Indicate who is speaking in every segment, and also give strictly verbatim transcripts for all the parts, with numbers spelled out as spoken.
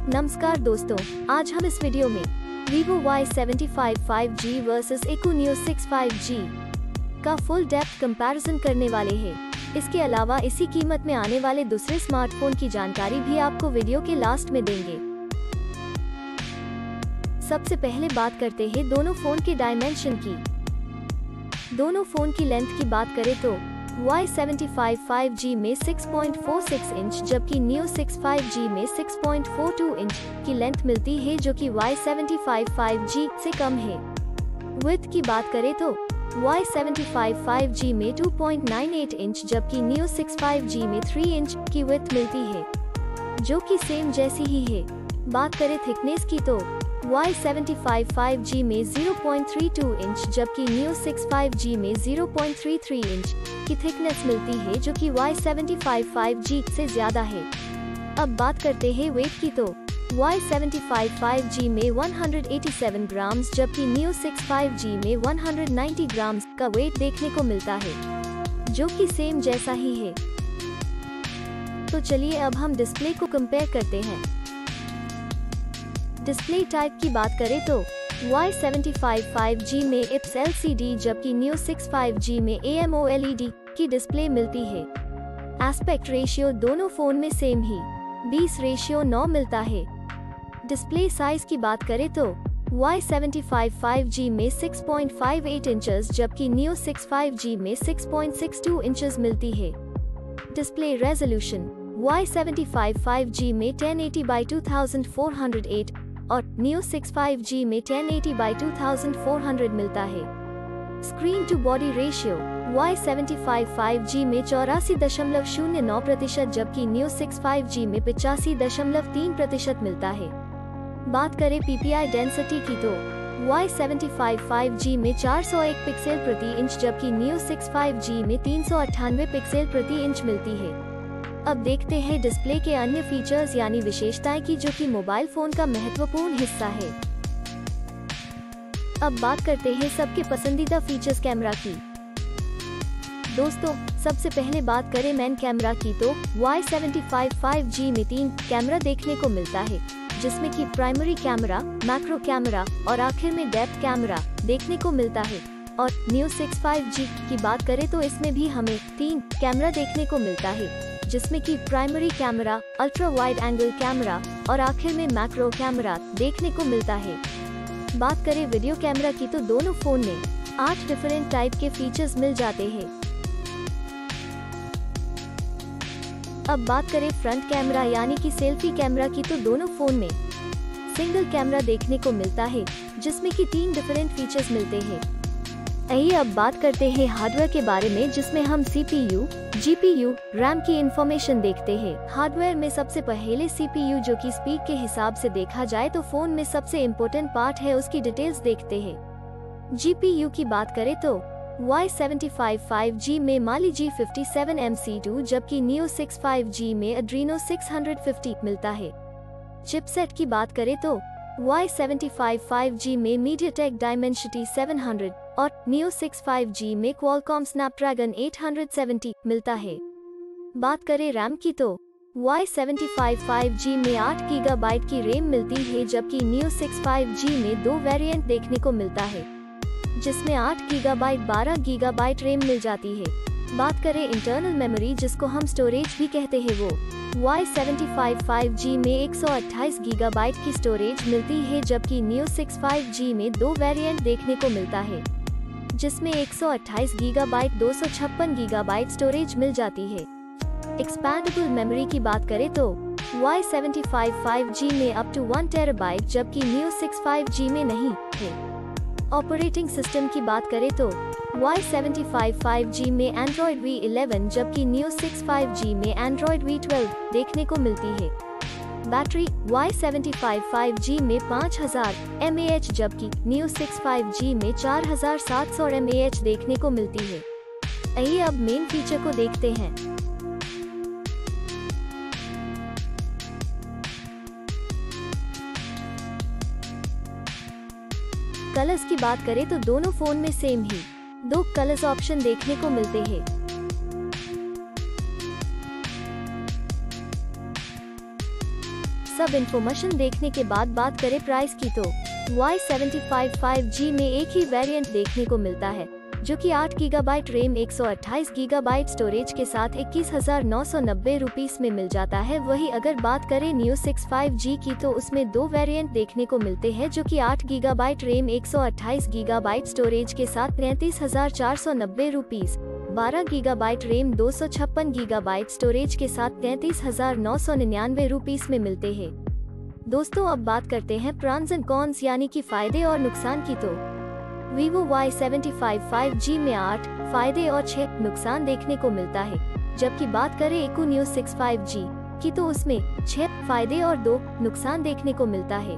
Speaker 1: नमस्कार दोस्तों, आज हम इस वीडियो में Vivo Y seven five five G versus Eco Neo six five G का फुल डेप्थ कंपैरिजन करने वाले हैं। इसके अलावा इसी कीमत में आने वाले दूसरे स्मार्टफोन की जानकारी भी आपको वीडियो के लास्ट में देंगे। सबसे पहले बात करते हैं दोनों फोन के डायमेंशन की। दोनों फोन की लेंथ की बात करें तो Y seven five five G में six point four six inch जबकि Neo सिक्स फाइव जी में six point four two inch की लेंथ मिलती है, जो कि Y seven five five G से कम है। विड्थ की बात करें तो Y seven five five G में two point nine eight inch जबकि Neo सिक्स फाइव जी में थ्री इंच की विड्थ मिलती है, जो कि सेम जैसी ही है। बात करें थिकनेस की तो Y seven five five G में zero point three two inch जबकि Neo सिक्स फाइव जी में zero point three three inch की थिकनेस मिलती है, जो कि Y seven five five G से ज्यादा है। अब बात करते हैं वेट की तो Y seven five five G में one hundred eighty seven gram जबकि Neo सिक्स फाइव जी में वन हंड्रेड नाइंटी ग्राम का वेट देखने को मिलता है, जो कि सेम जैसा ही है। तो चलिए अब हम डिस्प्ले को कंपेयर करते हैं। डिस्प्ले टाइप की बात करें तो Y seven five five G में I P S L C D जबकि Neo सिक्स फाइव जी में A M O L E D की डिस्प्ले मिलती है। एस्पेक्ट रेशियो दोनों फोन में सेम ही बीस रेशियो नौ मिलता है। डिस्प्ले साइज की बात करें तो Y seven five five G में six point five eight inches जबकि Neo सिक्स फाइव जी में six point six two inches मिलती है। Display resolution Y seven five five G में ten eighty by two thousand four hundred eight और Neo six five G में ten eighty by two thousand four hundred मिलता है। Screen to body ratio Y seven five five G में चौरासी दशमलव शून्य नौ प्रतिशत जबकि Neo सिक्स फाइव जी में पिचासी दशमलव तीन प्रतिशत मिलता है। बात करें पी पी आई डेंसिटी की तो Y seven five five G में चार सौ एक पिक्सल प्रति इंच जबकि Neo सिक्स फाइव जी में तीन सौ अट्ठानवे पिक्सल प्रति इंच मिलती है। अब देखते हैं डिस्प्ले के अन्य फीचर्स यानी विशेषताएं की, जो कि मोबाइल फोन का महत्वपूर्ण हिस्सा है। अब बात करते हैं सबके पसंदीदा फीचर्स कैमरा की। दोस्तों, सबसे पहले बात करें मेन कैमरा की तो Y seven five five G में तीन कैमरा देखने को मिलता है, जिसमें कि प्राइमरी कैमरा, मैक्रो कैमरा और आखिर में डेप्थ कैमरा देखने को मिलता है। और Neo सिक्स फाइव जी की बात करें तो इसमें भी हमें तीन कैमरा देखने को मिलता है, जिसमें कि primary camera, ultra wide angle camera और आखिर में मैक्रो कैमरा देखने को मिलता है। बात करें वीडियो कैमरा की तो दोनों फोन में आठ डिफरेंट टाइप के फीचर्स मिल जाते हैं। अब बात करें फ्रंट कैमरा यानी कि सेल्फी कैमरा की तो दोनों फोन में सिंगल कैमरा देखने को मिलता है, जिसमें कि तीन डिफरेंट फीचर्स मिलते हैं। आइए अब बात करते हैं हार्डवेयर के बारे में, जिसमें हम C P U, G P U, RAM की इंफॉर्मेशन देखते हैं। हार्डवेयर में सबसे पहले सी पी यू, जो कि स्पीड के हिसाब से देखा जाए तो फोन में सबसे इम्पोर्टेंट पार्ट है, उसकी डिटेल्स देखते हैं। जी पी यू की बात करें तो Y seven five five G में Mali G fifty seven M C two जबकि Neo सिक्स फाइव जी में Adreno सिक्स फिफ्टी मिलता है। चिपसेट की बात करें तो Y seven five five G में MediaTek Dimensity सेवन हंड्रेड और Neo सिक्स फाइव जी में Qualcomm Snapdragon एट सेवेंटी मिलता है। बात करें रैम की तो Y seven five five G में आठ गीगा बाइट की रैम मिलती है जबकि Neo सिक्स फाइव जी में दो वेरिएंट देखने को मिलता है, जिसमें आठ गीगा बाइट बारह गीगा बाइट रैम मिल जाती है। बात करें इंटरनल मेमोरी, जिसको हम स्टोरेज भी कहते हैं, वो Y seven five five G में एक सौ अट्ठाईस गीगा बाइट की स्टोरेज मिलती है जबकि Neo सिक्स फाइव जी में दो वेरिएंट देखने को मिलता है, जिसमें एक सौ अट्ठाईस गीगा बाइट दो सौ छप्पन गीगा बाइट स्टोरेज मिल जाती है। एक्सपैंडेबल मेमोरी की बात करें तो Y seven five five G में अप टू वन टेराबाइट जबकि Neo सिक्स फाइव जी में नहीं है। ऑपरेटिंग सिस्टम की बात करें तो Y seven five five G में Android वी इलेवन जबकि Neo सिक्स फाइव जी में Android वी ट्वेल्व देखने को मिलती है। Battery Y seven five five G में पाँच हज़ार एम ए एच जबकि Neo सिक्स फाइव जी में चार हज़ार सात सौ एम ए एच देखने को मिलती है। आइए अब मेन फीचर को देखते हैं। कलर्स की बात करें तो दोनों फोन में सेम ही दो कलर्स ऑप्शन देखने को मिलते हैं। सब इन्फॉर्मेशन देखने के बाद बात करें प्राइस की तो Y seventy five five G में एक ही वेरिएंट देखने को मिलता है, जो कि आठ गीगाबाइट रैम एक सौ अट्ठाईस गीगाबाइट स्टोरेज के साथ इक्कीस हजार नौ सौ नब्बे रुपीस में मिल जाता है। वही अगर बात करें न्यू सिक्स फाइव जी की तो उसमें दो वेरिएंट देखने को मिलते हैं, जो कि आठ गीगाबाइट रैम एक सौ अट्ठाईस गीगाबाइट स्टोरेज के साथ तैंतीस हजार चार सौ नब्बे रुपीस, बारह गीगाबाइट रैम दो सौ छप्पन गीगाबाइट स्टोरेज के साथ तैंतीस हजार नौ सौ निन्यानवे रुपीस में मिलते हैं। दोस्तों अब बात करते हैं प्रॉन्स एंड कॉन्स यानी कि फायदे और नुकसान की तो Vivo Y seventy five five G में आठ फायदे और छह नुकसान देखने को मिलता है, जबकि बात करें एकू न्यू सिक्स फाइव जी की तो उसमें छह फायदे और दो नुकसान देखने को मिलता है।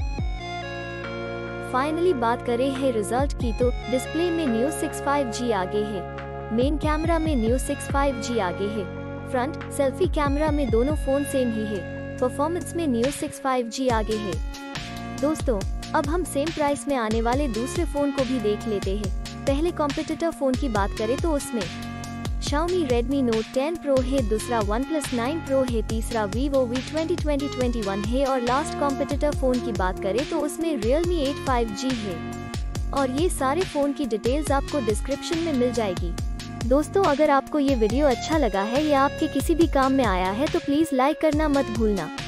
Speaker 1: फाइनली बात करें है रिजल्ट की तो डिस्प्ले में न्यू सिक्स फाइव जी आगे है, मेन कैमरा में न्यू सिक्स फाइव जी आगे है, फ्रंट सेल्फी कैमरा में दोनों फोन सेम ही है, परफॉर्मेंस में न्यू सिक्स फाइव जी आगे है। दोस्तों अब हम सेम प्राइस में आने वाले दूसरे फोन को भी देख लेते हैं। पहले कॉम्पिटिटर फोन की बात करें तो उसमें Xiaomi Redmi Note ten Pro है, दूसरा OnePlus नाइन Pro है, तीसरा Vivo V twenty twenty twenty one है और लास्ट कॉम्पिटिटर फोन की बात करें तो उसमें Realme एट फाइव जी है। और ये सारे फोन की डिटेल्स आपको डिस्क्रिप्शन में मिल जाएगी। दोस्तों अगर आपको ये वीडियो अच्छा लगा है या आपके किसी भी काम में आया है तो प्लीज लाइक करना मत भूलना।